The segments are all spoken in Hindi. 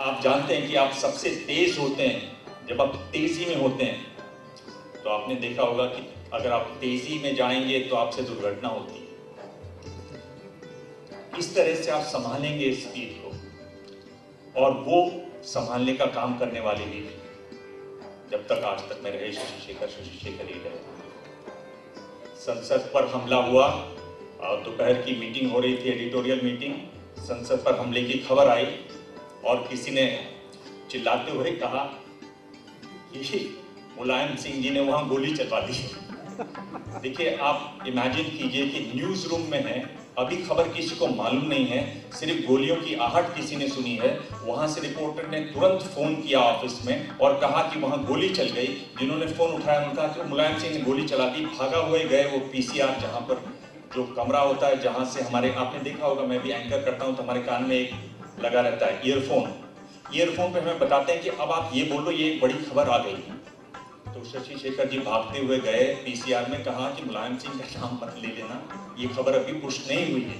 आप जानते हैं कि आप सबसे तेज होते हैं जब आप तेजी में होते हैं। तो आपने देखा होगा कि अगर आप तेजी में जाएंगे तो आपसे दुर्घटना होती है। इस तरह से आप संभालेंगे स्पीड को, और वो संभालने का काम करने वाले भी जब तक आज तक में रहे शशि शेखर ही रहे। संसद पर हमला हुआ, दोपहर की मीटिंग हो रही थी, एडिटोरियल मीटिंग, संसद पर हमले की खबर आई और किसी ने चिल्लाते हुए कहा कि मुलायम सिंह जी ने वहां गोली चलवा दी। देखिए, आप इमेजिन कीजिए कि न्यूज रूम में है, अभी खबर किसी को मालूम नहीं है, सिर्फ गोलियों की आहट किसी ने सुनी है। वहां से रिपोर्टर ने तुरंत फोन किया ऑफिस में और कहा कि वहां गोली चल गई। जिन्होंने फोन उठाया उन्होंने कहा कि मुलायम सिंह ने गोली चला दी। भागा हुए गए वो पीसीआर, जहां पर जो कमरा होता है जहां से हमारे, आपने देखा होगा, मैं भी एंकर करता हूं तो हमारे कान में एक लगा रहता है ईयरफोन पे हमें बताते हैं कि अब आप ये बोलो, ये एक बड़ी खबर आ गई। तो शशि शेखर जी भागते हुए गए पीसीआर में, कहा कि मुलायम सिंह का नाम मत ले लेना, ये खबर अभी पुष्ट नहीं हुई है।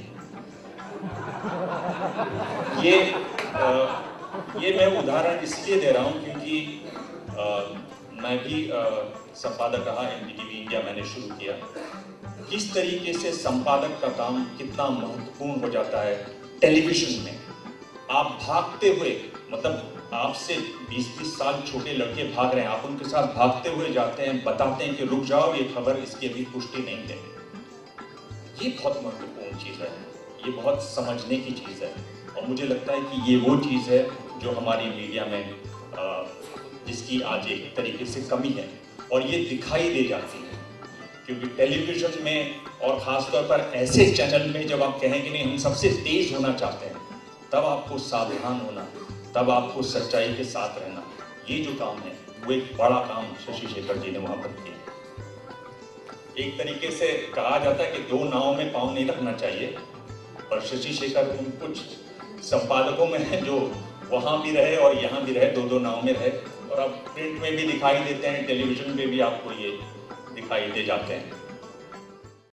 ये मैं उदाहरण इसलिए दे रहा हूं क्योंकि मैं भी संपादक रहा, एनडीटीवी इंडिया मैंने शुरू किया। किस तरीके से संपादक का काम कितना महत्वपूर्ण हो जाता है टेलीविजन में। आप भागते हुए, मतलब आपसे 20-20 साल छोटे लड़के भाग रहे हैं, आप उनके साथ भागते हुए जाते हैं, बताते हैं कि रुक जाओ, ये खबर इसकी अभी पुष्टि नहीं है। ये बहुत महत्वपूर्ण चीज है, ये बहुत समझने की चीज है, और मुझे लगता है कि ये वो चीज है जो हमारी मीडिया में जिसकी आज एक तरीके से कमी है, और ये दिखाई दे जाती है। क्योंकि टेलीविजन में और खासतौर पर ऐसे चैनल में जब आप कहें कि नहीं हम सबसे तेज होना चाहते हैं, तब आपको सावधान होना, तब आपको सच्चाई के साथ रहना। ये जो काम है वो एक बड़ा काम शशि शेखर जी ने वहां पर किया। एक तरीके से कहा जाता है कि दो नावों में पांव नहीं रखना चाहिए, पर शशि शेखर उन कुछ संपादकों में है जो वहां भी रहे और यहाँ भी रहे, दो नाव में रहे, और अब प्रिंट में भी दिखाई देते हैं, टेलीविजन पे भी आपको ये दिखाई दे जाते हैं।